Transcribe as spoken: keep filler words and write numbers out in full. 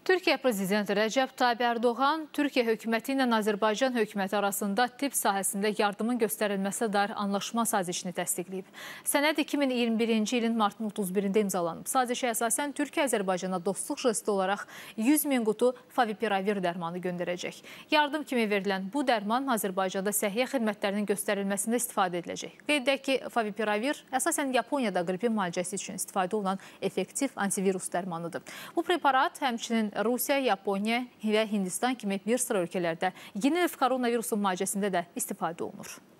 Türkiyə Prezidenti Rəcəb Tayyip Ərdoğan, Türkiyə hökuməti ilə Azərbaycan hökuməti arasında tibb sahəsində yardımın göstərilməsi dair anlaşma sazişini təsdiqləyib. Sənəd iki min iyirmi birinci ilin martın otuz birində imzalanıb. Sazişə əsasən Türkiyə Azərbaycana dostluq jesti olaraq yüz min qutu Favipiravir dərmanı göndərəcək. Yardım kimi verilən bu dərman Azərbaycanda səhiyyə xidmətlərinin göstərilməsində istifadə ediləcək. Qeyd edək ki, Favipiravir əsasən Yaponiyada qripin müalicəsi üçün istifadə olunan effektiv antivirus dərmanıdır. Bu preparat həmçinin Rusiya, Yaponiya və Hindistan kimi bir sıra ölkələrdə yeni növ koronavirusun müalicəsində də istifadə olunur.